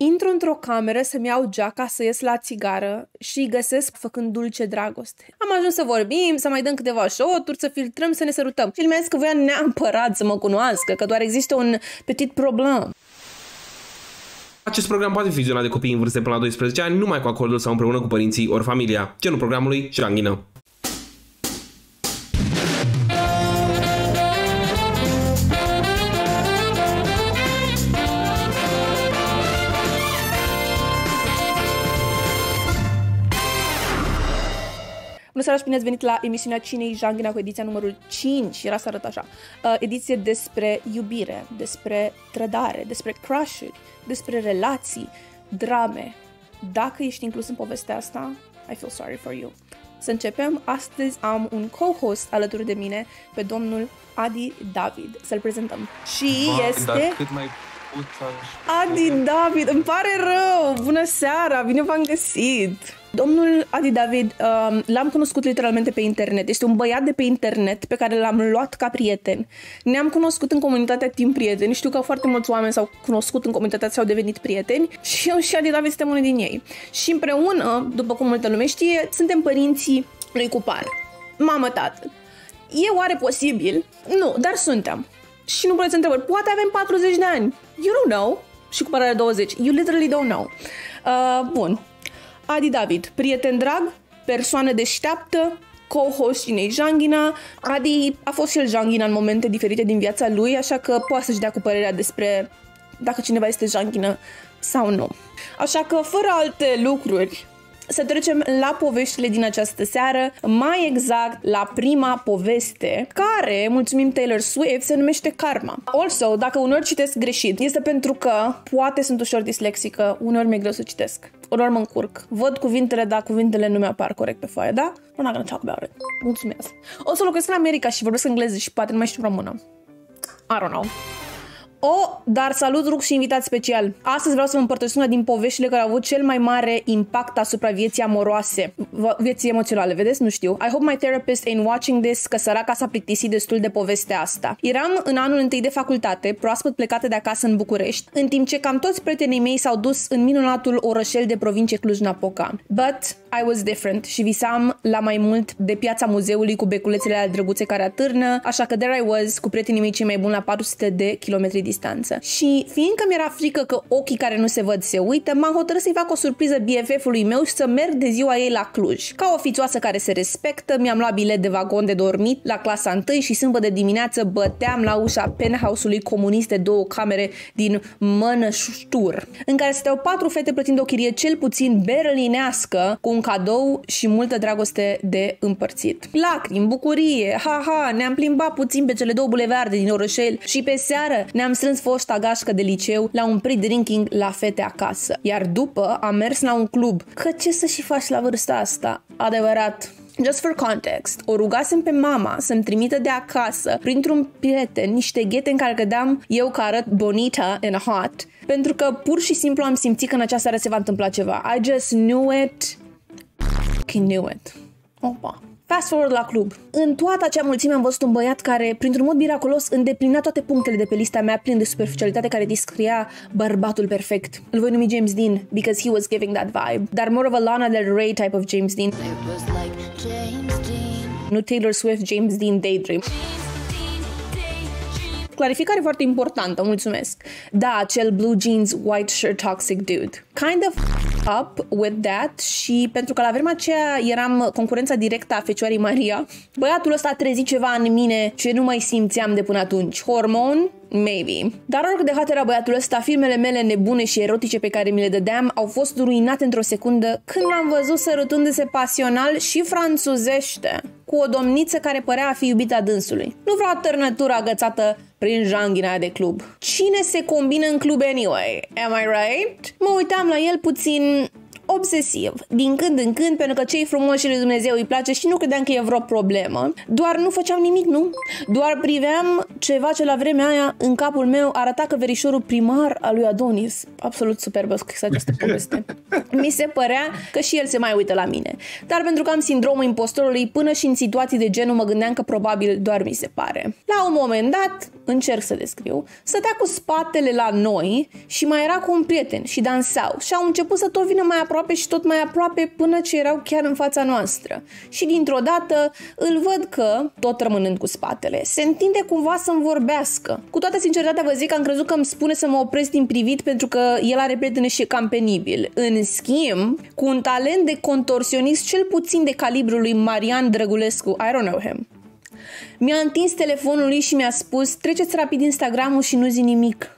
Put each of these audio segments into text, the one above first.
Intru într-o cameră să-mi iau geaca, să ies la țigară și îi găsesc făcând dulce dragoste. Am ajuns să vorbim, să mai dăm câteva shot-uri, să filtrăm, să ne sărutăm. Filmez că voia neapărat să mă cunoască, că doar există un petit problem. Acest program poate fi vizionat de copii în vârstă până la 12 ani, numai cu acordul sau împreună cu părinții ori familia. Genul programului, janghină. Bună seara și bine ați venit la emisiunea Cine-i Janghina cu ediția numărul 5. Era să arăt așa. Ediție despre iubire, despre trădare, despre crush-uri, despre relații, drame. Dacă ești inclus în povestea asta, I feel sorry for you. Să începem. Astăzi am un co-host alături de mine, pe domnul Adi David. Să-l prezentăm. Și este... Adi David, îmi pare rău! Bună seara, bine v-am găsit! Domnul Adi David, l-am cunoscut literalmente pe internet. Este un băiat de pe internet pe care l-am luat ca prieten. Ne-am cunoscut în comunitatea Team Prieteni. Știu că foarte mulți oameni s-au cunoscut în comunitatea și au devenit prieteni. Și eu și Adi David suntem unul din ei. Și împreună, după cum multă lume știe, suntem părinții lui Cupar. Mamă, tată. E oare posibil? Nu, dar suntem. Și nu puneți întrebări. Poate avem 40 de ani. You don't know. Și Cupar are 20. You literally don't know. Bun. Adi David, prieten drag, persoană deșteaptă, co-host Cine-i Janghina. Adi a fost și el janghina în momente diferite din viața lui, așa că poate să-și dea cu părerea despre dacă cineva este janghină sau nu. Așa că, fără alte lucruri, să trecem la poveștile din această seară, mai exact la prima poveste, care, mulțumim Taylor Swift, se numește Karma. Also, dacă uneori citesc greșit, este pentru că poate sunt ușor dislexică, uneori mi-e greu să citesc, uneori mă încurc. Văd cuvintele, dar cuvintele nu mi-apar corect pe foaie, da? We're not gonna talk about it. Mulțumesc. O să locuiesc în America și vorbesc engleză și poate nu mai știu română. I don't know. Dar salut, rug și invitat special. Astăzi vreau să vă împărtășesc una din poveștile care au avut cel mai mare impact asupra vieții amoroase, vieții emoționale, vedeți? Nu știu. I hope my therapist ain't watching this, că săraca s-a plictisit destul de povestea asta. Eram în anul întâi de facultate, proaspăt plecată de acasă în București, în timp ce cam toți prietenii mei s-au dus în minunatul orășel de provincie Cluj-Napoca. But I was different și visam la mai mult de piața muzeului cu beculețele alea drăguțe care atârnă, așa că there I was cu prietenii mei cei mai buni la 400 de kilometri distanță. Și fiindcă mi-era frică că ochii care nu se văd se uită, m-am hotărât să-i fac o surpriză BFF-ului meu și să merg de ziua ei la Cluj. Ca o fițoasă care se respectă, mi-am luat bilet de vagon de dormit la clasa 1 și sâmbătă dimineață băteam la ușa penthouse-ului comunist de 2 camere din Mănăștur, în care stăteau 4 fete plătind o chirie cel puțin berlinească, cu un cadou și multă dragoste de împărțit. Lacrimi, bucurie, ha-ha, ne-am plimbat puțin pe cele 2 bulevarde din orășel și pe seară ne-am strâns foșta gașcă de liceu la un pre-drinking la fete acasă. Iar după am mers la un club. Că ce să și faci la vârsta asta? Adevărat. Just for context, o rugasem pe mama să-mi trimită de acasă, printr-un prieten, niște ghete în care cădeam eu că arăt bonita and hot, pentru că pur și simplu am simțit că în această seară se va întâmpla ceva. I just knew it. Knew it. Opa. Fast forward la club. În toată acea mulțime am văzut un băiat care, printr-un mod miraculos, îndeplinea toate punctele de pe lista mea plin de superficialitate care descria bărbatul perfect. Îl voi numi James Dean, because he was giving that vibe. Dar more of a Lana Del Rey type of James Dean. Nu Taylor Swift, James Dean Daydream. Clarificare foarte importantă, mulțumesc. Da, acel blue jeans, white shirt toxic dude. Kind of up with that și pentru că la vremea aceea eram concurența directă a Fecioarei Maria, băiatul ăsta a trezit ceva în mine ce nu mai simțeam de până atunci. Hormon? Maybe. Dar oricât de hot era băiatul ăsta, filmele mele nebune și erotice pe care mi le dădeam au fost ruinate într-o secundă când l-am văzut sărutându-se pasional și franțuzește cu o domniță care părea a fi iubita dânsului. Nu vreau târnătură agățată prin janghina de club. Cine se combină în club anyway? Am I right? Mă uitam la el puțin obsesiv, din când în când, pentru că cei frumoși lui Dumnezeu îi place și nu credeam că e vreo problemă. Doar nu făceam nimic, nu? Doar priveam ceva ce la vremea aia în capul meu arăta că verișorul primar al lui Adonis, absolut superbă această poveste, mi se părea că și el se mai uită la mine. Dar pentru că am sindromul impostorului, până și în situații de genul mă gândeam că probabil doar mi se pare. La un moment dat, încerc să descriu, stătea cu spatele la noi și mai era cu un prieten și dansau și au început să tot vină mai aproape și tot mai aproape până ce erau chiar în fața noastră. Și dintr-o dată îl văd că, tot rămânând cu spatele, se întinde cumva să-mi vorbească. Cu toată sinceritatea vă zic că am crezut că îmi spune să mă opresc din privit pentru că el are prietene și e cam penibil. În schimb, cu un talent de contorsionist cel puțin de calibrul lui Marian Drăgulescu, I don't know him, mi-a întins telefonul lui și mi-a spus: treceți rapid Instagram-ul și nu zi nimic.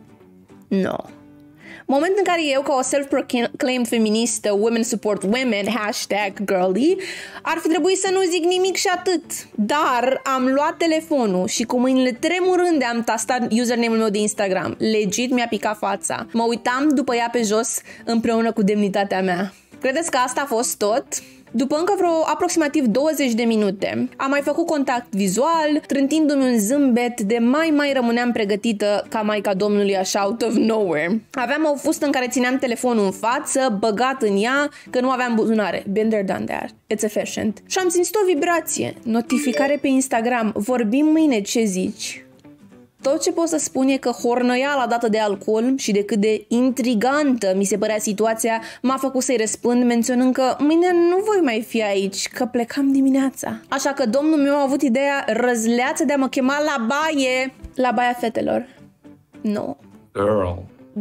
No. Moment în care eu, ca o self-proclaimed feministă, women support women, #girly, ar fi trebuit să nu zic nimic și atât. Dar am luat telefonul și cu mâinile tremurânde am tastat username-ul meu de Instagram. Legit mi-a picat fața. Mă uitam după ea pe jos împreună cu demnitatea mea. Credeți că asta a fost tot? După încă vreo aproximativ 20 de minute, am mai făcut contact vizual, trântindu-mi un zâmbet de mai rămâneam pregătită ca Maica Domnului așa out of nowhere. Aveam o fustă în care țineam telefonul în față, băgat în ea, că nu aveam buzunare. Been there, done that. It's efficient. Și am simțit o vibrație. Notificare pe Instagram. Vorbim mâine, ce zici? Tot ce pot să spun e că hornăiala dată de alcool și de cât de intrigantă mi se părea situația m-a făcut să-i răspund menționând că mâine nu voi mai fi aici, că plecam dimineața. Așa că domnul meu a avut ideea răzleață de a mă chema la baie. La baia fetelor. No. Girl.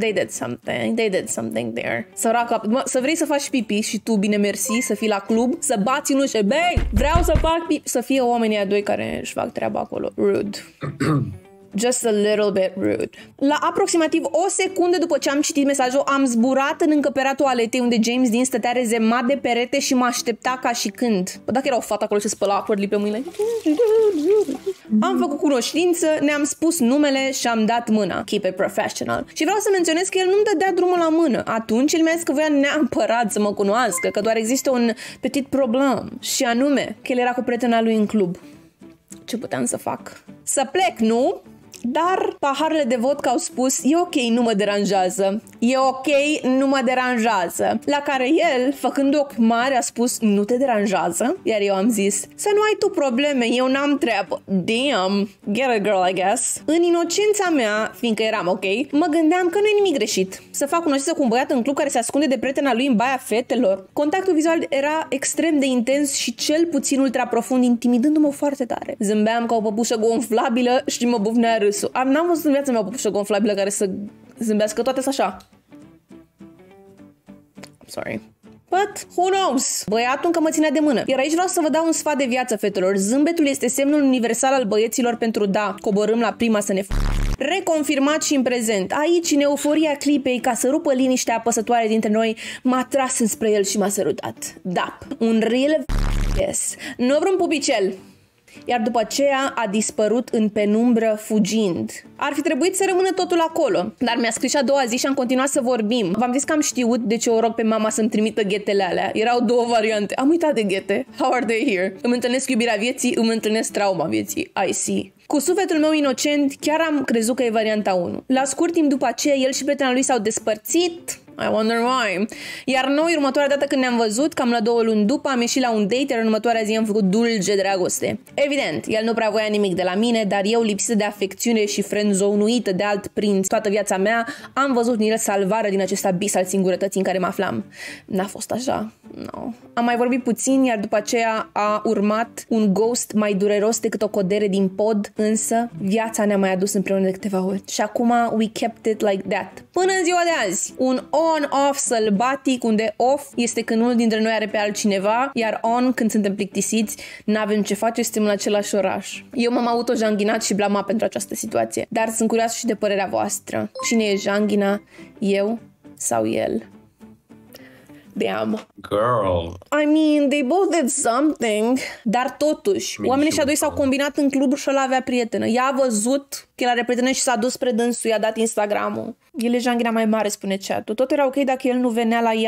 They did something there. Să vrei să faci pipi și tu, bine mersi, să fii la club, să bați în ușă, băi, vreau să fac pipi, să fie oamenii a doi care își fac treaba acolo. Rude. Just a little bit rude. La aproximativ o secundă după ce am citit mesajul, am zburat în încăperea toaletei unde James Dean stătea rezemat de perete și mă aștepta ca și când. Dacă era o fată acolo ce spăla awkwardly pe mâinile. Am făcut cunoștință, ne-am spus numele și am dat mâna. Keep it professional. Și vreau să menționez că el nu-mi dădea drumul la mână. Atunci el mi-a zis că voia neapărat să mă cunoască, că doar există un petit problem. Și anume, că el era cu prietena lui în club. Ce puteam să fac? Să plec, nu? Dar paharele de vodka au spus: e ok, nu mă deranjează. E ok, nu mă deranjează. La care el, făcând ochi mari, a spus: nu te deranjează? Iar eu am zis: să nu ai tu probleme, eu n-am treabă. Damn, get a girl, I guess. În inocența mea, fiindcă eram ok, mă gândeam că nu e nimic greșit să fac cunoștință cu un băiat în club care se ascunde de prietena lui în baia fetelor. Contactul vizual era extrem de intens și cel puțin ultra profund, intimidându-mă foarte tare. Zâmbeam ca o păpușă gonflabilă și mă bufnea râsul. N-am văzut în viața mea o păpușă gonflabilă care să zâmbească, toate așa. I'm sorry. But who knows? Băiatul încă mă ținea de mână. Iar aici vreau să vă dau un sfat de viață, fetelor. Zâmbetul este semnul universal al băieților pentru da, coborâm la prima să ne reconfirmat și în prezent. Aici, în euforia clipei, ca să rupă liniștea apăsătoare dintre noi, m-a tras înspre el și m-a sărutat. Da, un real yes. Nu vreun pupicel. Iar după aceea a dispărut în penumbră fugind. Ar fi trebuit să rămână totul acolo, dar mi-a scris și a doua zi și am continuat să vorbim. V-am zis că am știut, deci eu o rog pe mama să-mi trimită ghetele alea. Erau două variante. Am uitat de ghete. How are they here? Îmi întâlnesc iubirea vieții, îmi întâlnesc trauma vieții. I see. Cu sufletul meu inocent, chiar am crezut că e varianta 1. La scurt timp după aceea, el și prietena lui s-au despărțit. I wonder why. Iar noi, următoarea dată când ne-am văzut, cam la 2 luni după, am ieșit la un date, iar în următoarea zi am făcut dulce dragoste. Evident, el nu prea voia nimic de la mine, dar eu, lipsită de afecțiune și friendzone-uită de alt prinț toată viața mea, am văzut în el salvarea din acest abis al singurătății în care mă aflam. N-a fost așa. No. Am mai vorbit puțin, iar după aceea a urmat un ghost mai dureros decât o codere din pod, însă viața ne-a mai adus împreună de câteva ori. Și acum we kept it like that. Până în ziua de azi, un on-off sălbatic, unde off este când unul dintre noi are pe altcineva, iar on când suntem plictisiți, n-avem ce face, suntem în același oraș. Eu m-am auto-janghinat și blamat pentru această situație, dar sunt curioasă și de părerea voastră. Cine e janghina? Eu sau el? Damn. Girl. I mean, they both did something. Dar totuși, oamenii ăștia doi s-au combinat în club și ăla avea prietenă. Ea a văzut că el are prietenă și s-a dus spre dânsul, i-a dat Instagram-ul. El e janghina mai mare, spune chat-ul. Tot era ok dacă el nu venea la ea.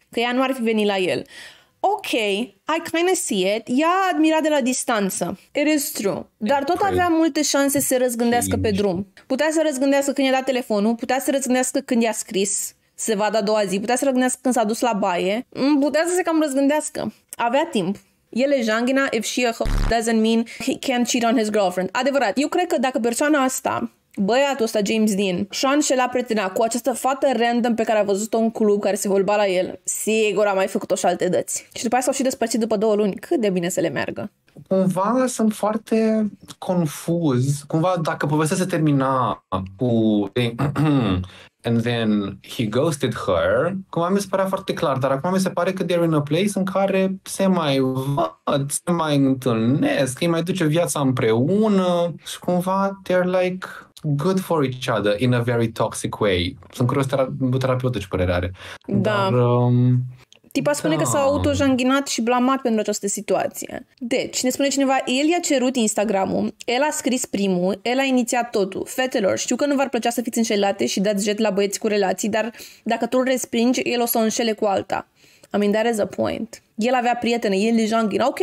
că ea nu ar fi venit la el. Ok, I kind of see it. Ea admira de la distanță. It is true. Dar tot avea multe șanse să se răzgândească pe drum. Putea să răzgândească când i-a dat telefonul, putea să răzgândească când i-a scris, se vadă a doua zi, putea să răzgândească când s-a dus la baie, putea să se cam răzgândească. Avea timp. El e jangina, if she a doesn't mean he can't cheat on his girlfriend. Adevărat, eu cred că dacă persoana asta, băiatul ăsta, James Dean, și-a înșelat prietena cu această fată random pe care a văzut-o în club, care se vorba la el, sigur a mai făcut-o și alte dăți. Și după aia s-au și despărțit după 2 luni. Cât de bine să le meargă. Cumva sunt foarte confuz. Cumva dacă povestea se termina cu and then he ghosted her, cumva mi se părea foarte clar, dar acum mi se pare că they're in a place în care se mai văd, se mai întâlnesc, îi mai duce viața împreună și cumva they're like good for each other in a very toxic way. Sunt curios terapeută ce părere are. Da. Dar, Tipa spune că s-a auto-janghinat și blamat pentru această situație. Deci, ne spune cineva, el i-a cerut Instagram-ul, el a scris primul, el a inițiat totul. Fetelor, știu că nu v-ar plăcea să fiți înșelate și dați jet la băieți cu relații, dar dacă tu îl respingi, el o să o înșele cu alta. I mean, that is a point. El avea prietene, el e janghina. Ok,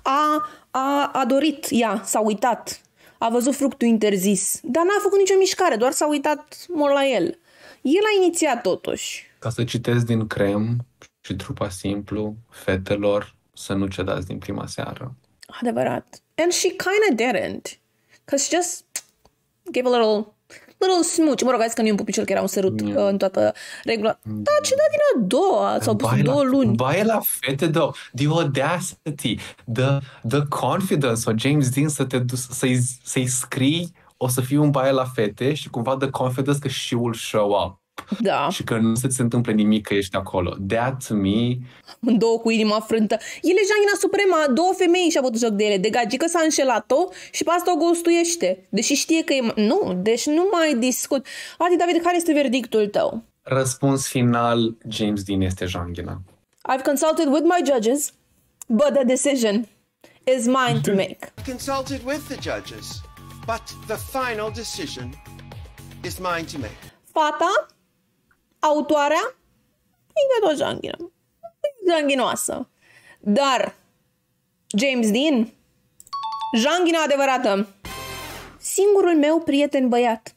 a dorit ea, s-a uitat. A văzut fructul interzis, dar n-a făcut nicio mișcare, doar s-a uitat mult la el. El a inițiat totuși. Ca să citesc din Crem și Trupa Simplu, fetelor, să nu cedați din prima seară. Adevărat. And she kind of didn't. Because she just gave a little smooch. Mă rog, că nu e un pupicel, că era un sărut în toată regula. Da, ce da din a doua? S-au dus 2 luni. Baie la fete, the audacity, the confidence of James Dean să te duci, să-i scrii o să fii un baie la fete și cumva the confidence că she will show up. Da. Și că nu se întâmple nimic că ești acolo. That, to me... În 2 cu inima frântă. El e jangina suprema, 2 femei și-a bătut joc de ele. De gagică s-a înșelat-o și pe asta o gostuiește. Deși știe că e... Nu, deci nu mai discut. Adi, David, care este verdictul tău? Răspuns final, James Dean este jangina. I've consulted with my judges, but the decision is mine to make. Consulted with the judges, but the final decision is mine to make. Fata, autoarea, e de tot janghina. E janghinoasă. Dar James Dean, janghina adevărată. Singurul meu prieten băiat.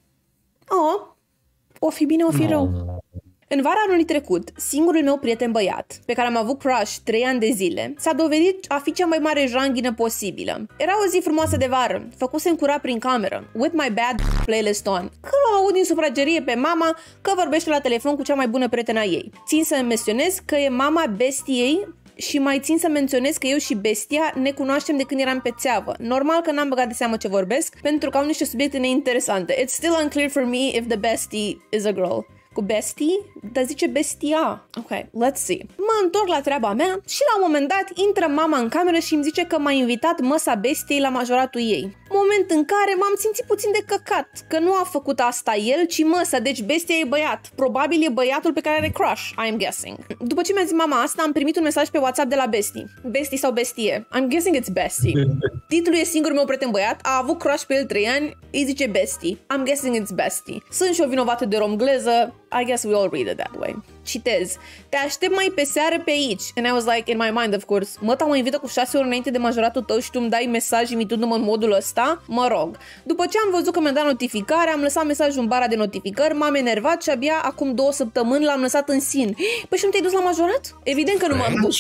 O fi bine, o fi rău. În vara anului trecut, singurul meu prieten băiat, pe care am avut crush 3 ani de zile, s-a dovedit a fi cea mai mare janghină posibilă. Era o zi frumoasă de vară, făcusem curat prin cameră, with my bad playlist on, când o aud din sufragerie pe mama că vorbește la telefon cu cea mai bună prietena ei. Țin să menționez că e mama bestiei și mai țin să menționez că eu și bestia ne cunoaștem de când eram pe țeavă. Normal că n-am băgat de seamă ce vorbesc, pentru că au niște subiecte neinteresante. It's still unclear for me if the bestie is a girl. Cu bestie? Dar zice bestia. Ok, let's see. Mă întorc la treaba mea și la un moment dat intră mama în cameră și îmi zice că m-a invitat măsa bestiei la majoratul ei. Moment în care m-am simțit puțin de căcat, că nu a făcut asta el, ci măsa, deci bestia e băiat. Probabil e băiatul pe care are crush, I'm guessing. După ce mi-a zis mama asta, am primit un mesaj pe WhatsApp de la bestie. Bestie sau bestie? I'm guessing it's bestie. Titlul e singurul meu prieten băiat, a avut crush pe el 3 ani, îi zice bestie. I'm guessing it's bestie. Sunt și o vinovată de romgleză, I guess we all read it that way. Citez. Te aștept mai pe seară pe aici. And I was like, in my mind, of course, mă mă invită cu 6 ore înainte de majoratul tău și tu îmi dai mesaj imitându-mă în modul ăsta? Mă rog. După ce am văzut că mi-a dat notificare, am lăsat mesajul în bara de notificări, m-am enervat și abia acum 2 săptămâni l-am lăsat în sin. Păi și nu te-ai dus la majorat? Evident că nu m-am dus.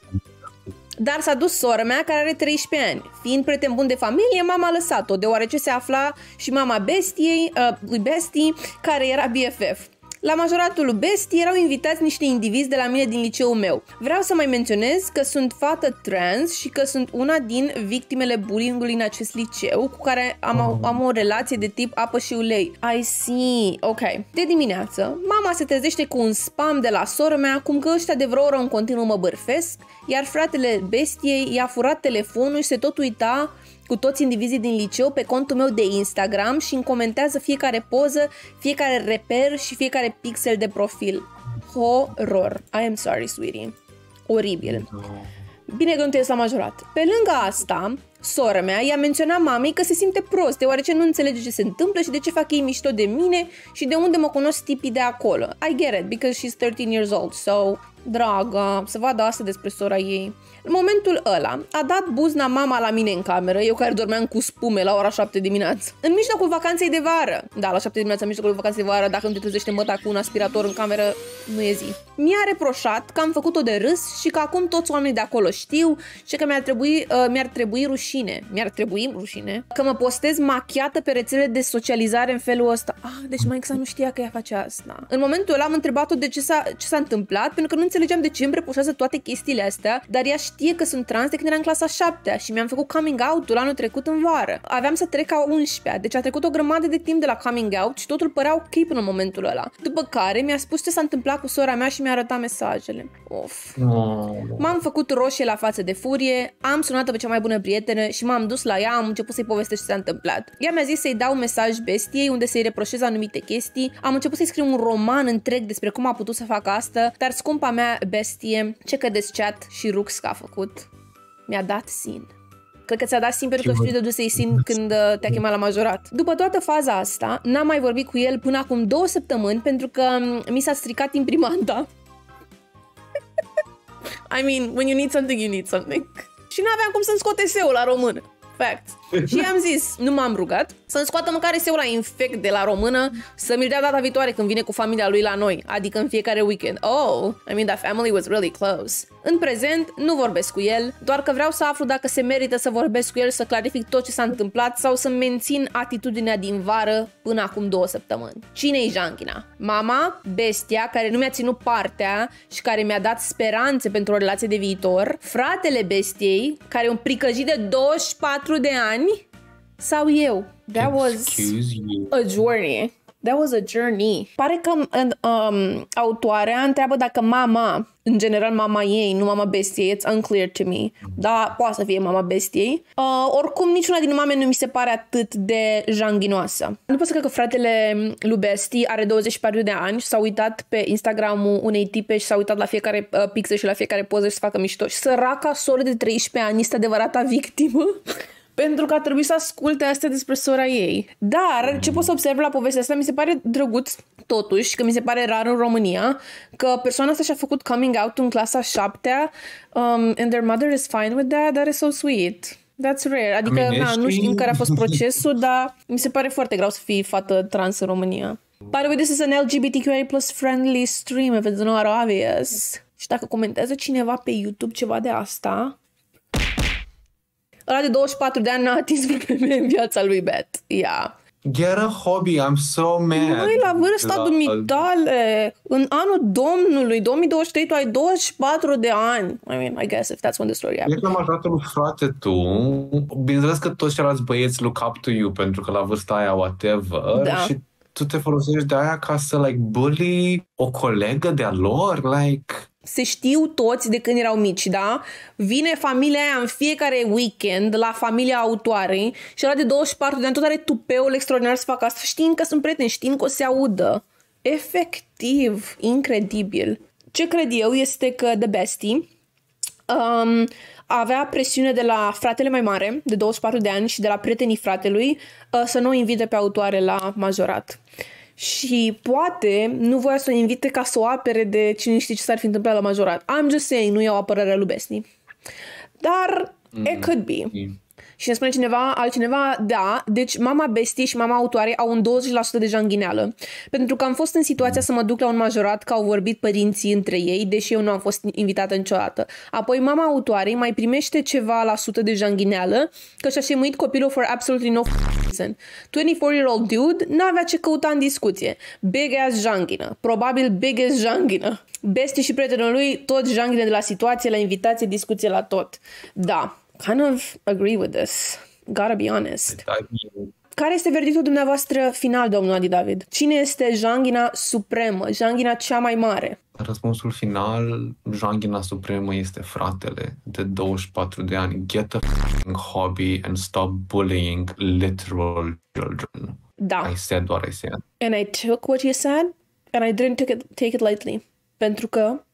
Dar s-a dus sora mea, care are 13 ani. Fiind prieten bun de familie, mama a lăsat-o, deoarece se afla și mama bestiei, lui Bestie, care era BFF. La majoratul lui Bestie erau invitați niște indivizi de la mine din liceul meu. Vreau să mai menționez că sunt fată trans și că sunt una din victimele bullying-ului în acest liceu, cu care am o relație de tip apă și ulei. I see. Ok. De dimineață, mama se trezește cu un spam de la sora mea, cum că ăștia de vreo oră în continuu mă bârfesc, iar fratele Bestiei i-a furat telefonul și se tot uita cu toți indivizii din liceu pe contul meu de Instagram și îmi comentează fiecare poză, fiecare reper și fiecare pixel de profil. Horror. I am sorry, sweetie. Oribil. Bine că nu te-ai la majorat. Pe lângă asta, Sora mea i-a menționat mamei că se simte prost, deoarece nu înțelege ce se întâmplă și de ce fac ei mișto de mine și de unde mă cunosc tipii de acolo. I get it, because she's 13 years old, so... Dragă, să vadă asta despre sora ei. În momentul ăla, a dat buzna mama la mine în cameră, eu care dormeam cu spume la ora 7 dimineață. În mijlocul vacanței de vară. Da, la 7 dimineața, în mijlocul vacanței de vară, dacă nu te trezește măta cu un aspirator în cameră, nu e zi. Mi-a reproșat că am făcut-o de râs și că acum toți oamenii de acolo știu și că mi-ar trebui rușine, că mă postez machiată pe rețele de socializare în felul ăsta. Deci Maixa nu știa că ea face asta. În momentul ăla am întrebat-o de ce s-a întâmplat, pentru că nu înțelegeam de ce îmi reproșează toate chestiile astea, dar ea știe că sunt trans de când eram în clasa 7-a și mi-am făcut coming out-ul anul trecut în vară. Aveam să trec a 11-a, deci a trecut o grămadă de timp de la coming out și totul părea ok până în momentul ăla. După care mi-a spus ce s-a întâmplat cu sora mea și mi-a arătat mesajele. M-am făcut roșie la față de furie, am sunat-o pe cea mai bună prietenă și m-am dus la ea, am început să-i povestesc ce s-a întâmplat. Ea mi-a zis să-i dau un mesaj bestiei unde să-i reproșez anumite chestii, am început să-i scriu un roman întreg despre cum a putut să facă asta, dar scumpa mea bestie, ce cădeți chat și Rux că a făcut, mi-a dat sin. Cred că ți-a dat sin pentru că știu de dus să-i sin când te-a chemat la majorat. După toată faza asta, n-am mai vorbit cu el până acum 2 săptămâni pentru că mi s-a stricat imprimanta. I mean, when you need something, you need something. Și n-aveam cum să-mi scot eseul la română. Fact. Și i-am zis, nu m-am rugat, să-mi scoată măcar eseul la infect de la română, să mi-l dea data viitoare când vine cu familia lui la noi, adică în fiecare weekend. I mean, that family was really close. În prezent, nu vorbesc cu el, doar că vreau să aflu dacă se merită să vorbesc cu el, să clarific tot ce s-a întâmplat sau să mențin atitudinea din vară până acum 2 săptămâni. Cine-i Janghina? Mama, bestia, care nu mi-a ținut partea și care mi-a dat speranțe pentru o relație de viitor? Fratele bestiei, care e un pricăjit de 24 de ani? Sau eu? That was a journey. That was a journey. Pare că autoarea întreabă dacă mama, în general mama ei, nu mama bestiei, it's unclear to me, dar poate să fie mama bestiei. Oricum, niciuna din mame nu mi se pare atât de janghinoasă. Nu pot să cred că fratele lui Bestie are 24 de ani și s-a uitat pe Instagramul unei tipe și s-a uitat la fiecare pixel și la fiecare poză și să facă mișto. Și săraca soră de 13 ani este adevărata victimă. Pentru că a trebuit să asculte astea despre sora ei. Dar, ce pot să observ la povestea asta, mi se pare drăguț, totuși, că mi se pare rar în România, că persoana asta și-a făcut coming out în clasa 7-a and their mother is fine with that. That is so sweet. That's rare. Adică, nu știm care a fost procesul, dar mi se pare foarte greu să fii fată trans în România. By the way, this is an LGBTQIA+ friendly stream, if it's not obvious. Și dacă comentează cineva pe YouTube ceva de asta... Ăla de 24 de ani n-a atins vreme în viața lui Bet. Yeah. Get a hobby, I'm so mad. Măi, la vârsta dumitale, în anul Domnului, 2023, tu ai 24 de ani. I mean, I guess if that's when the story happened. E că majoratul frate tu, bineînțeles că toți ceilalți băieți look up to you pentru că la vârsta aia whatever, da. Și tu te folosești de aia ca să, like, bully o colegă de-a lor, like... Se știu toți de când erau mici, da? Vine familia aia în fiecare weekend la familia autoarei și ăla de 24 de ani tot are tupeul extraordinar să facă asta, știind că sunt prieteni, știind că o se audă. Efectiv, incredibil. Ce cred eu este că The Bestie avea presiune de la fratele mai mare, de 24 de ani, și de la prietenii fratelui să nu o invite pe autoare la majorat. Și poate nu voia să o invite ca să o apere de cine știe ce s-ar fi întâmplat la majorat. I'm just saying, nu iau apărarea lui Bestie. Dar it could be. Și ne spune altcineva, da, deci mama Bestie și mama autoare au un 20% de janghineală. Pentru că am fost în situația să mă duc la un majorat că au vorbit părinții între ei, deși eu nu am fost invitată niciodată. Apoi mama autoarei mai primește ceva la sută de janghineală, că și-a șemuit copilul for absolutely no reason. 24-year-old dude n-avea ce căuta în discuție. Big ass janghină. Probabil big ass janghină. Bestie și prietenul lui, tot janghine de la situație, la invitație, discuție, la tot. Da. Kind of agree with this. Gotta be honest. Care este verdictul dumneavoastră final, domnul Adi David? Cine este janghina supremă? Janghina cea mai mare? Răspunsul final, janghina supremă este fratele de 24 de ani. Get a hobby and stop bullying literal children. Da. I said what I said. And I took what you said and I didn't take it lightly. Pentru că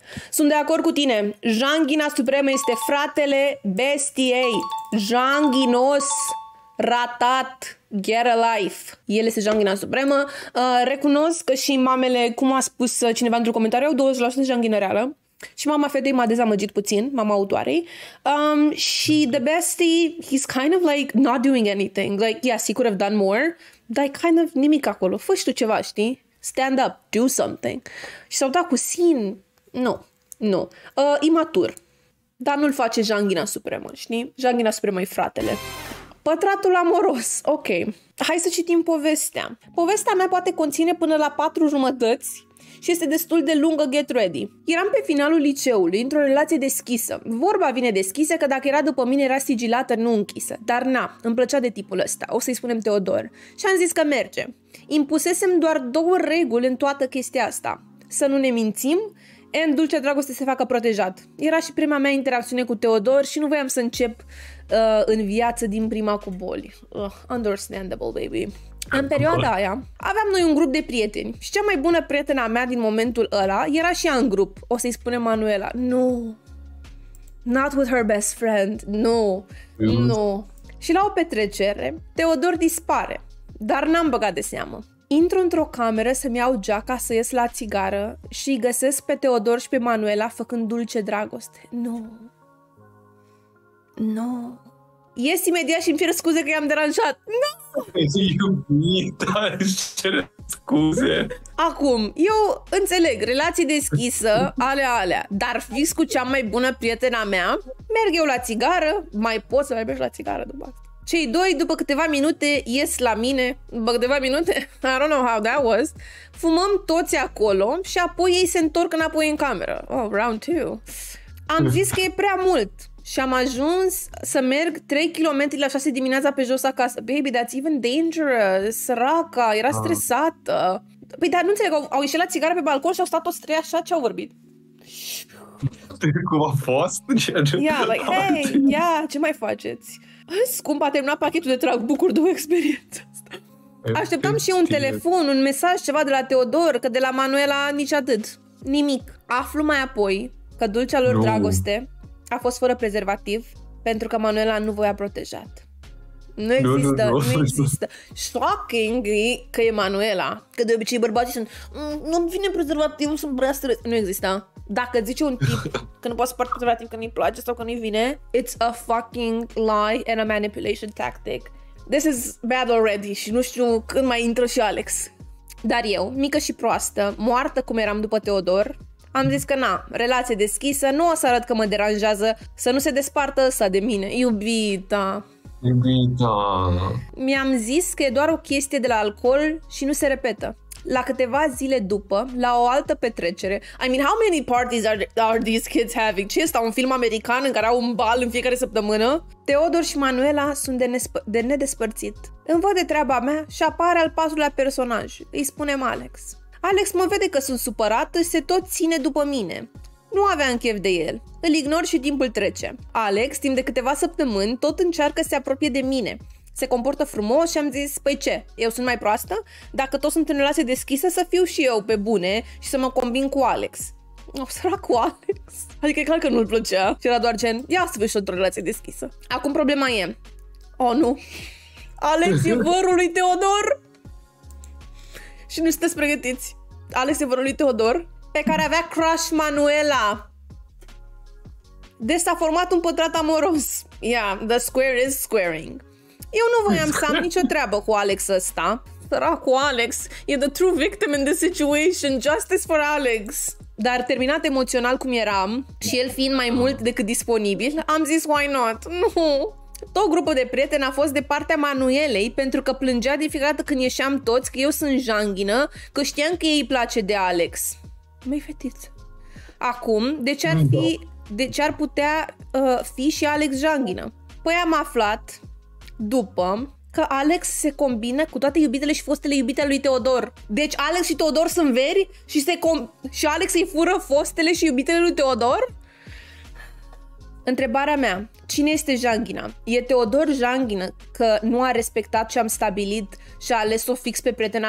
Sunt de acord cu tine. Janghina supremă este fratele bestiei. Janghinos, ratat, get a life. El este janghina supremă. Recunosc că și mamele, cum a spus cineva într-un comentariu, au 20% janghină reală. Și mama fetei m-a dezamăgit puțin, mama autoarei. Și the bestie, he's kind of like not doing anything. Like, yes, he could have done more, dar kind of nimic acolo. Fă și tu ceva, știi? Stand up, do something. Și s-au dat cu sin. Nu. Imatur. Dar nu-l face janghina supremă, știi? Janghina supremă e fratele. Pătratul amoros. Ok. Hai să citim povestea. Povestea mea poate conține până la 4 jumătăți și este destul de lungă, get ready. Eram pe finalul liceului, într-o relație deschisă. Vorba vine deschisă că dacă era după mine era sigilată, nu închisă. Dar îmi plăcea de tipul ăsta, o să-i spunem Teodor. Și am zis că merge. Impusesem doar 2 reguli în toată chestia asta. Să nu ne mințim, and dulcea dragoste se facă protejat. Era și prima mea interacțiune cu Teodor și nu voiam să încep în viață din prima cu boli. Understandable, baby. În perioada aia, aveam noi un grup de prieteni și cea mai bună prietena mea din momentul ăla era și ea în grup. O să-i spunem Manuela. No. Not with her best friend. No. Și la o petrecere, Teodor dispare. Dar n-am băgat de seamă. Intru într-o cameră să-mi iau geaca să ies la țigară și îi găsesc pe Teodor și pe Manuela făcând dulce dragoste. No. Ies imediat și îmi cer scuze că i-am deranjat. No! Iubita, își cere scuze. Acum, eu înțeleg, relații deschisă, alea, dar fix cu cea mai bună prietena mea, merg eu la țigară, mai pot să mai mergi la țigară după asta. Cei doi, după câteva minute, ies la mine, după câteva minute, I don't know how that was, fumăm toți acolo și apoi ei se întorc înapoi în cameră. Round 2. Am zis că e prea mult. Și am ajuns să merg 3 km la 6 dimineața pe jos acasă. Baby, that's even dangerous. Săraca, era stresată. Păi, dar nu înțeleg, au ieșit la țigară pe balcon și au stat toți 3 așa, ce au vorbit? Cum a fost? Ce mai faceți? Scump, a terminat pachetul de trag, bucur de o experiență asta. Așteptam și un telefon, un mesaj, ceva de la Teodor, că de la Manuela nici atât. Nimic. Aflu mai apoi că dulcea lor dragoste a fost fără prezervativ pentru că Manuela nu voia protejat. Nu există. Shocking că e Manuela. Că de obicei bărbații sunt nu-mi vine prezervativ, sunt prea stres. Nu există. Dacă zice un tip că nu poate să poartă prezervativ, că nu-i place sau că nu-i vine, it's a fucking lie and a manipulation tactic. This is bad already și nu știu când mai intră și Alex. Dar eu, mică și proastă, moartă cum eram după Teodor, am zis că relație deschisă, nu o să arăt că mă deranjează să nu se despartă ăsta de mine. Iubita. Mi-am zis că e doar o chestie de la alcool și nu se repetă. La câteva zile după, la o altă petrecere, I mean, how many parties are these kids having? Ce este un film american în care au un bal în fiecare săptămână? Teodor și Manuela sunt de nedespărțit. Îmi văd de treaba mea și apare al 4-lea personaj. Îi spunem Alex. Alex mă vede că sunt supărată și se tot ține după mine. Nu aveam chef de el. Îl ignor și timpul trece. Alex, timp de câteva săptămâni, tot încearcă să se apropie de mine. Se comportă frumos și am zis, păi ce, eu sunt mai proastă? Dacă toți sunt în relație deschisă, să fiu și eu pe bune și să mă combin cu Alex. Săracul Alex. Adică e clar că nu-l plăcea. Și era doar gen, ia să vezi într-o relație deschisă. Acum problema e, nu, Alex e vărul lui Teodor. Și nu sunteți pregătiți. Alex e vărul lui Teodor, pe care avea crush Manuela. Deci s-a format un pătrat amoros. Yeah, the square is squaring. Eu nu voiam să am nicio treabă cu Alex ăsta. Săracul Alex e the true victim in this situation. Justice for Alex. Dar terminat emoțional cum eram și el fiind mai mult decât disponibil, am zis why not? Nu. Tot grupul de prieteni a fost de partea Manuelei pentru că plângea de fiecare dată când ieșeam toți că eu sunt janghină, că știam că ei place de Alex. Măi, fetiță. Acum, de ce ar putea fi și Alex janghină? Păi am aflat după că Alex se combină cu toate iubitele și fostele iubite ale lui Teodor. Deci Alex și Teodor sunt veri și Alex îi fură fostele și iubitele lui Teodor? Întrebarea mea, cine este janghina? E Teodor janghină că nu a respectat ce am stabilit și a ales-o fix pe prietena mea?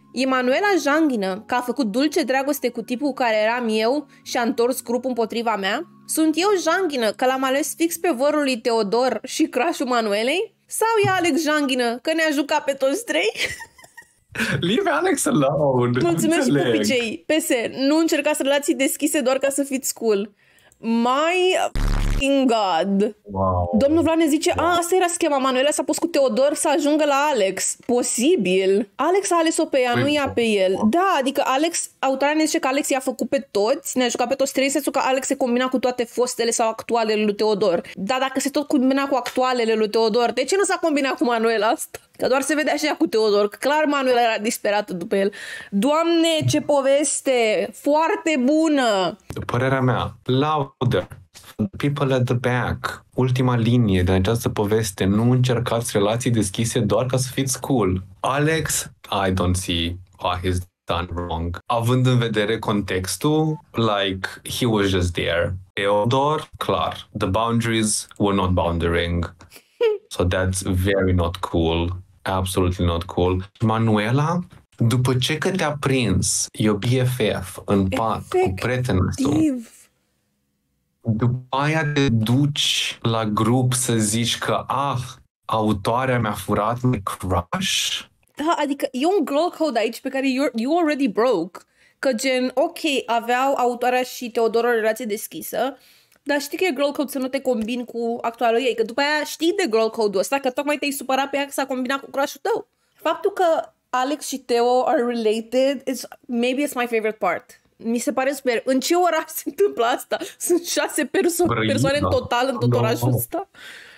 Emanuela Janghină, că a făcut dulce dragoste cu tipul care eram eu și a întors grupul împotriva mea? Sunt eu Janghină, că l-am ales fix pe vărul lui Teodor și crush-ul Manuelei? Sau e Alex Janghină, că ne-a jucat pe toți trei? Leave Alex alone. Mulțumesc și pupicei. PS, nu încercați relații deschise doar ca să fiți cool. My fucking God. Wow. Domnul Vlad ne zice, asta era schema, Manuela s-a pus cu Teodor să ajungă la Alex. Posibil. Alex a ales-o pe ea, nu ea pe el. Da, adică Alex, autoarea ne zice că Alex i-a făcut pe toți, ne-a jucat pe toți trei, în sensul că Alex se combina cu toate fostele sau actualele lui Teodor. Dar dacă se tot combina cu actualele lui Teodor, de ce nu s-a combinat cu Manuela asta? Că doar se vedea și ea cu Teodor, că clar Manuela era disperată după el. Doamne, ce poveste! Foarte bună! Părerea mea, louder. People at the back. Ultima linie de această poveste. Nu încercați relații deschise doar ca să fiți cool. Alex, I don't see what he's done wrong. Având în vedere contextul, like, he was just there. Teodor, clar. The boundaries were not boundering. So that's very not cool. Absolutely not cool. Manuela, după ce că te-a prins eu BFF în pat cu prietenul tău, după aia te duci la grup să zici că autoarea mi-a furat my crush? Da, adică e un girl code aici pe care you already broke. Că gen, ok, aveau autoarea și Teodor o relație deschisă, dar știi că e girl code să nu te combini cu actualul ei, că după aia știi de girl code-ul ăsta, că tocmai te-ai supărat pe ea că s-a combinat cu crush-ul tău. Faptul că Alex și Teo are related, maybe it's my favorite part. Mi se pare super. În ce oraș se întâmplă asta? Sunt 6 persoane în total în tot orașul ăsta?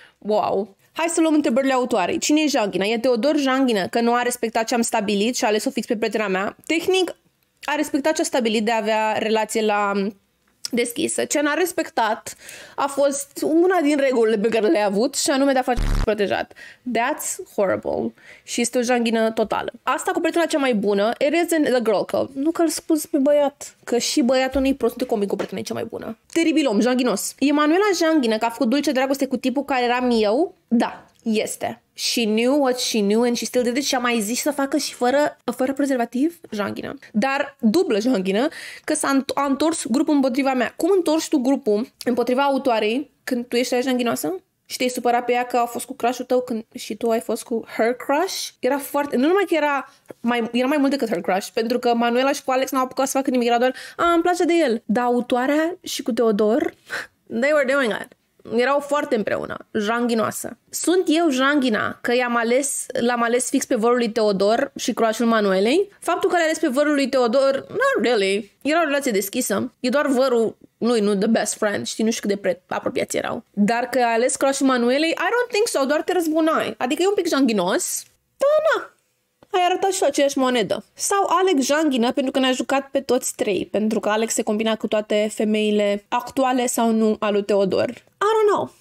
Wow. Hai să luăm întrebările autoarei. Cine e Janghină? E Teodor Janghină, că nu a respectat ce am stabilit și a ales-o fix pe prietena mea. Tehnic, a respectat ce a stabilit de a avea relație la deschisă. Ce n-a respectat a fost una din regulile pe care le-a avut și anume de a face protejat. That's horrible. Și este o janghină totală. Asta cu prietena cea mai bună, it isn't the girl code. Nu că îl spus pe băiat, că și băiatul nu-i prost, nu te combin cu prietena cea mai bună. Teribil om, janghinos. Emanuela Janghină, că a făcut dulce dragoste cu tipul care eram eu? Da, este. She knew what she knew and she still did it și a mai zis să facă și fără prezervativ? Janghină. Dar dublă janghină, că a întors grupul împotriva mea. Cum întorci tu grupul împotriva autoarei când tu ești janghinoasă? Și te-ai supărat pe ea că a fost cu crush-ul tău când și tu ai fost cu her crush? Era foarte... Nu numai că era mai mult decât her crush, pentru că Manuela și cu Alex n-au apucat să facă nimic, era doar îmi place de el. Dar autoarea și cu Teodor, they were doing it. Erau foarte împreună, janghinoasă. Sunt eu janghina, că l-am ales fix pe vărul lui Teodor și crush-ul Manuelei. Faptul că l-a ales pe vărul lui Teodor, not really. Era o relație deschisă. E doar vărul lui, nu the best friend. Știi, nu știu cât de apropiați erau. Dar că a ales crush-ul Manuelei, I don't think so, doar te răzbunai. Adică e un pic janghinos. Da, na. Ai arătat și aceeași monedă. Sau Alex Janghină, pentru că ne-a jucat pe toți trei. Pentru că Alex se combina cu toate femeile actuale sau nu a lui Teodor. I don't know.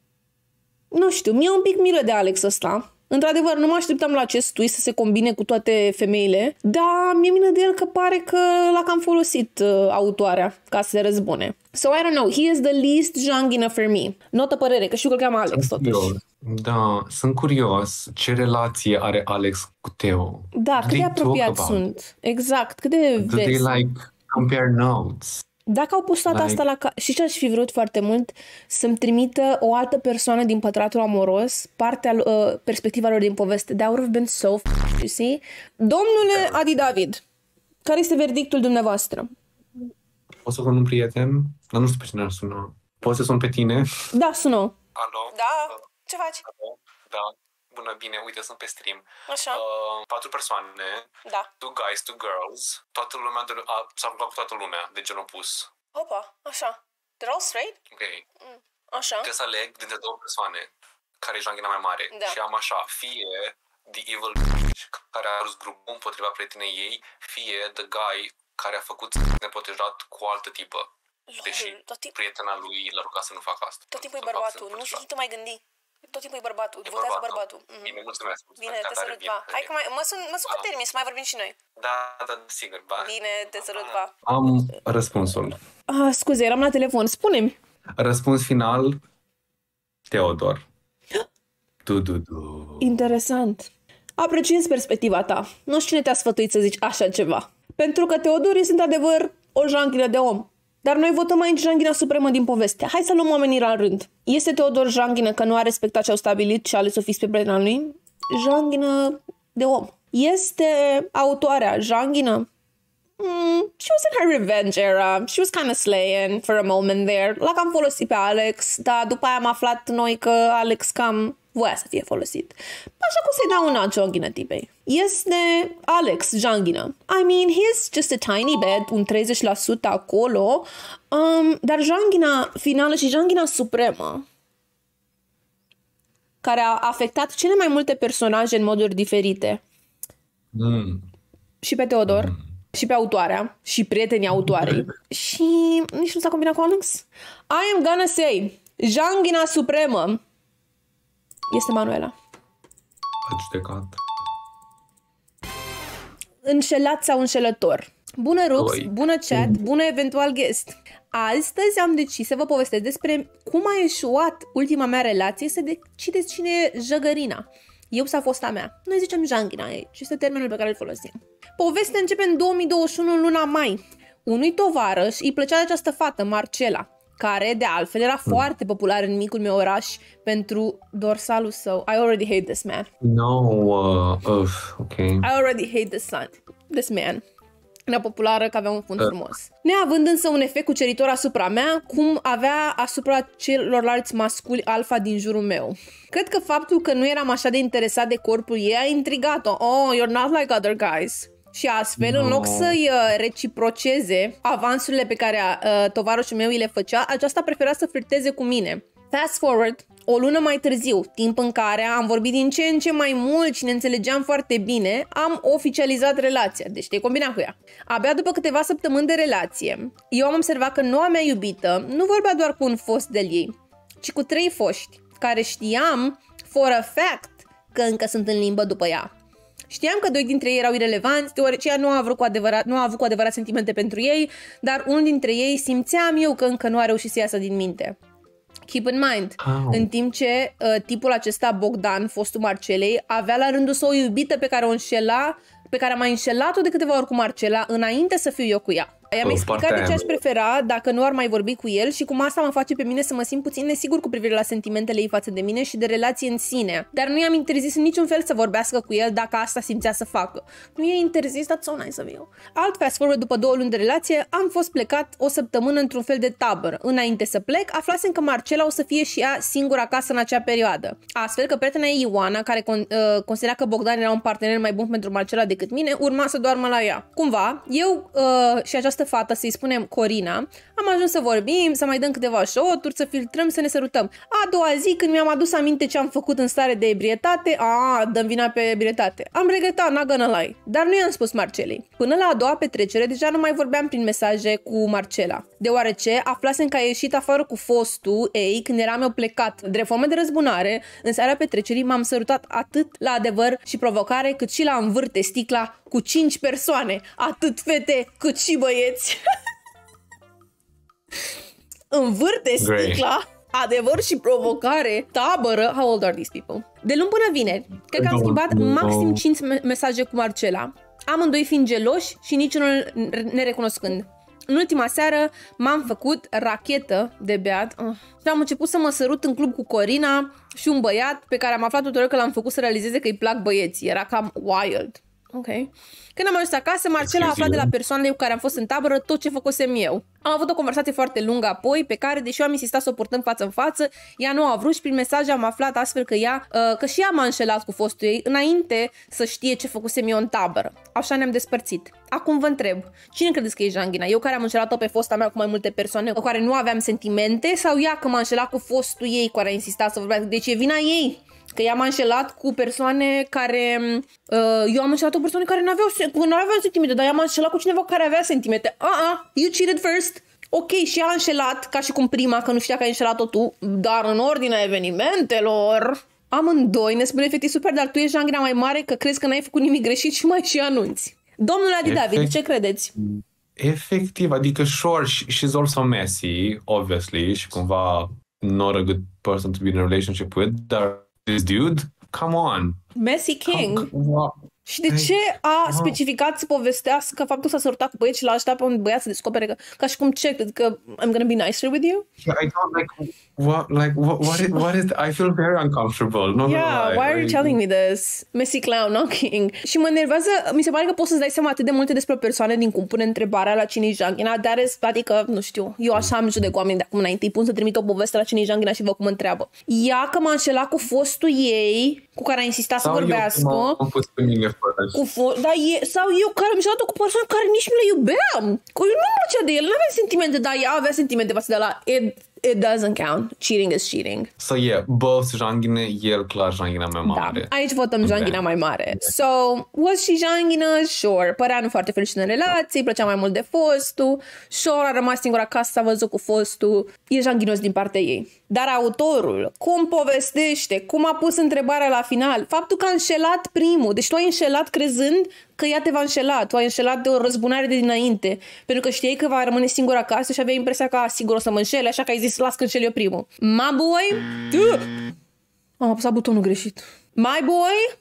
Nu știu, mi-e un pic milă de Alex ăsta. Într-adevăr, nu mă așteptam la acest twist să se combine cu toate femeile, dar mi-e milă de el că pare că l-a cam folosit autoarea ca să se răzbune. So, I don't know, he is the least Janghină for me. Notă părere, că știu că îl cheamă Alex totuși. Da, sunt curios ce relație are Alex cu Teo. Da, cât de apropiați sunt. Exact, cât de Do they like compare notes? Dacă au postat asta la... Și ce aș fi vrut foarte mult? Să-mi trimită o altă persoană din pătratul amoros, perspectiva lor din poveste. That would have been so you see? Domnule Adi David, care este verdictul dumneavoastră? Poți să sun un prieten? Dar nu știu pe cine ar suna. Poți să sun pe tine? Da, sună. Alo? Da? Ce faci? Alo? Da. Bună, bine, uite, sunt pe stream. Așa. 4 persoane, da. 2 guys, 2 girls, toată lumea s-a rugat cu toată lumea, de gen opus. Opa, așa. They're all straight? Ok. Așa. Trebuie să aleg dintre 2 persoane care e janghina mai mare. Da. Și am așa, fie the evil care a rus grupul împotriva prietenei ei, fie the guy care a făcut neprotejat cu o altă tipă. Deși prietena lui l-a rugat să nu facă asta. Tot timpul e bărbatul, nu știi, te mai gândi. Tot timpul e bărbatul, votează bărbatul. Bine, mulțumesc. Bine, te sărut, pa. Hai că mă sun că termin, să mai vorbim și noi. Da, sigur, ba. Bine, te sărut, pa. Am răspunsul. Scuze, eram la telefon, spune-mi. Răspuns final, Teodor. Interesant. Apreciez perspectiva ta. Nu știu cine te-a sfătuit să zici așa ceva. Pentru că Teodor este într-adevăr o janghină de om. Dar noi votăm aici janghina supremă din poveste. Hai să luăm oamenii la rând. Este Teodor janghină că nu a respectat ce au stabilit și a ales să fie pe prietena lui? Janghină de om. Este autoarea janghină? She was in her revenge era. She was kind of slaying for a moment there. Like am folosit pe Alex, dar după aia am aflat noi că Alex cam voia să fie folosit. Așa cum să-i dau un alt janghină tipei. Este Alex janghină. I mean, he's just a tiny bit, un 30% acolo, dar janghina finală și janghina supremă, care a afectat cele mai multe personaje în moduri diferite. Și pe Teodor, și pe autoarea, și prietenii autoarei. Și nici nu s-a combinat cu Alex. I am gonna say, janghina supremă este Manuela. A judecat. Înșelat sau înșelător. Bună Rux, bună chat, bună eventual guest. Astăzi am decis să vă povestesc despre cum a eșuat ultima mea relație, să decideți cine e jăgărina. Eu sau fosta mea. Noi zicem janghina aici, este termenul pe care îl folosim. Povestea începe în 2021, în luna mai. Unui tovarăș îi plăcea de această fată, Marcela, care de altfel era foarte popular în micul meu oraș pentru dorsalul său. I already hate this man. No, okay. I already hate this man. Era populară că avea un fund frumos. Neavând însă un efect cuceritor asupra mea, cum avea asupra celorlalți masculi alfa din jurul meu. Cred că faptul că nu eram așa de interesat de corpul ei a intrigat-o. Oh, you're not like other guys. Și astfel, în loc să-i reciproceze avansurile pe care tovarășul meu îi le făcea, aceasta prefera să flirteze cu mine. Fast forward, o lună mai târziu, timp în care am vorbit din ce în ce mai mult și ne înțelegeam foarte bine, am oficializat relația, deci te-ai combinat cu ea. Abia după câteva săptămâni de relație, eu am observat că noua mea iubită nu vorbea doar cu un fost de-al ei, ci cu 3 foști, care știam, for a fact, că încă sunt în limbă după ea. Știam că 2 dintre ei erau irelevanți, deoarece ea nu a avut cu adevărat sentimente pentru ei, dar unul dintre ei simțeam eu că încă nu a reușit să iasă din minte. Keep in mind, în timp ce tipul acesta, Bogdan, fostul Marcelei, avea la rândul său o iubită pe care am mai înșelat-o de câteva ori cu Marcela înainte să fiu eu cu ea. I-am explicat de ce aș prefera dacă nu ar mai vorbi cu el și cum asta mă face pe mine să mă simt puțin nesigur cu privire la sentimentele ei față de mine și de relație în sine. Dar nu i-am interzis în niciun fel să vorbească cu el dacă asta simțea să facă. Nu i-a interzis, that's so nice of you. Alt fast forward, după 2 luni de relație, am fost plecat o săptămână într-un fel de tabără. Înainte să plec, aflasem că Marcela o să fie și ea singură acasă în acea perioadă. Astfel că prietena ei, Ioana, care considera că Bogdan era un partener mai bun pentru Marcela decât mine, urma să doarmă la ea. Cumva, eu și această fată, să-i spunem Corina, am ajuns să vorbim, să mai dăm câteva shot-uri, să filtrăm, să ne sărutăm. A doua zi, când mi-am adus aminte ce am făcut în stare de ebrietate, dăm vina pe ebrietate. Am regretat, not gonna lie, dar nu i-am spus Marcelei. Până la a doua petrecere, deja nu mai vorbeam prin mesaje cu Marcela, deoarece aflasem că a ieșit afară cu fostul ei când eram eu plecat. Drept formă de răzbunare, în seara petrecerii m-am sărutat atât la adevăr și provocare, cât și la învârte sticla cu 5 persoane, atât fete cât și băieți. Învârte sticla, adevăr și provocare, tabără. How old are these people? De luni până vineri, cred că am schimbat maxim 5 mesaje cu Marcela, amândoi fiind geloși și niciunul nerecunoscând. În ultima seară m-am făcut rachetă de beat și am început să mă sărut în club cu Corina și un băiat pe care am aflat tuturor că l-am făcut să realizeze că îi plac băieții. Era cam wild. Ok. Când am ajuns acasă, Marcela a aflat de la persoanele cu care am fost în tabără tot ce făcusem eu. Am avut o conversație foarte lungă apoi, pe care, deși eu am insistat să o purtăm față în față, ea nu a vrut și prin mesaje am aflat astfel că și ea m-a înșelat cu fostul ei înainte să știe ce făcusem eu în tabără. Așa ne-am despărțit. Acum vă întreb, cine credeți că e janghina? Eu care am înșelat-o pe fosta mea cu mai multe persoane cu care nu aveam sentimente sau ea că m-a înșelat cu fostul ei care a insistat să vorbească? Deci e vina ei. Că ea m-a înșelat cu persoane care... eu am înșelat cu persoane care nu aveau sentimente, dar ea m-a înșelat cu cineva care avea sentimente. You cheated first. Ok, și ea a înșelat, ca și cum prima, că nu știa că ai înșelat-o tu, dar în ordinea evenimentelor... Amândoi ne spune efectiv super, dar tu ești janghina mai mare că crezi că n-ai făcut nimic greșit și mai și anunți. Domnule Adi David, ce credeți? Efectiv, adică sure, she's also messy, obviously, și cumva not a good person to be in a relationship with, dar this dude, Come on. Messy King. Wow. Și de ce a specificat să povestească faptul că s-a sărutat cu băieți și l-a ajutat pe un băiat să descopere că, ca și cum check, că I'm gonna be nicer with you? Yeah, I don't what is I feel very uncomfortable. No, Why are you telling me this? Messy clown, not king. Și mă enervează, mi se pare că poți să-ți dai seama atât de multe despre o persoană din cum pune întrebarea la cine-i Janghina, dar adică, nu știu, eu așa am judec oamenii de acum înainte, îi pun să trimit o poveste la cine-i Janghina și văd cum mă întreabă. Ea că m-a înșelat cu fostul ei, cu care a insistat să vorbească. Sau eu care am înșelat-o cu persoane care nici nu le iubeam. Că eu nu-mi plăcea de el, nu aveam sentimente, dar ea avea sentimente față de la it doesn't count. Cheating is cheating. So yeah, both Janghine, el clar Janghina mai mare. Da, aici votăm Janghina mai mare. So, was she Janghina? Sure. Părea nu foarte fericit în relație, îi plăcea mai mult de fostul. Sure, a rămas singur acasă, s-a văzut cu fostul. E janghinos din partea ei. Dar autorul, cum povestește, cum a pus întrebarea la final, faptul că a înșelat primul. Deci tu ai înșelat crezând că ea te va înșela. Tu ai înșelat de o răzbunare de dinainte. Pentru că știai că va rămâne singur acasă și aveai impresia că sigur o să mă înșele, așa că ai zis, las că înșel eu primul. My boy... Am apăsat butonul greșit. My boy...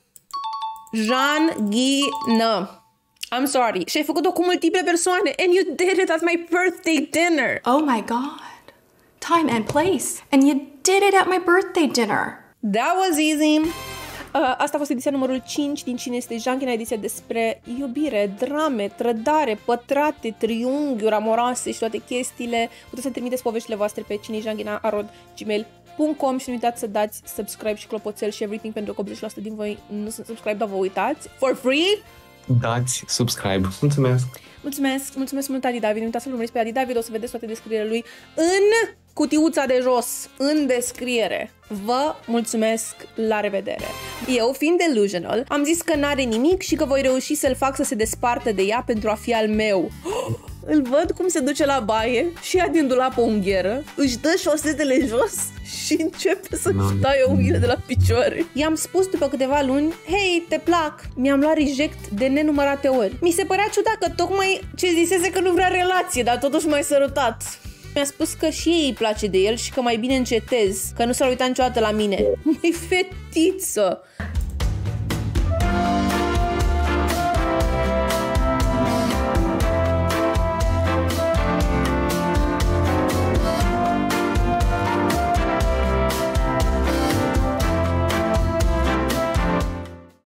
Janghina. I'm sorry. Și ai făcut-o cu multiple persoane. And you did it at my birthday dinner. Oh my God. Time and place. And you did it at my birthday dinner. That was easy. Asta a fost ediția numărul 5 din Cine este Janghina, ediția despre iubire, drame, trădare, pătrate, triunghiuri amoroase și toate chestiile. Puteți să trimiteți poveștile voastre pe cinejanghina@gmail.com și nu uitați să dați subscribe și clopoțel și everything, pentru că 80% din voi nu sunt subscribe, dar vă uitați. For free! Dați subscribe. Mulțumesc! Mulțumesc mult, Adi David. Nu uitați să-l urmăriți pe Adi David, o să vedeți toate descrierile lui în cutiuța de jos, în descriere. Vă mulțumesc, la revedere! Eu, fiind delusional, am zis că n-are nimic și că voi reuși să-l fac să se despartă de ea pentru a fi al meu. Îl văd cum se duce la baie și ia din dulap o ungheră, își dă șosetele jos și începe să-și taie unghiile de la picioare. I-am spus după câteva luni, hei, te plac. Mi-am luat reject de nenumărate ori. Mi se părea ciudat că tocmai ce zisese că nu vrea relație, dar totuși m-ai sărutat. Mi-a spus că și ei îi place de el și că mai bine încetez, că nu s-ar uita niciodată la mine. Măi, fetiță!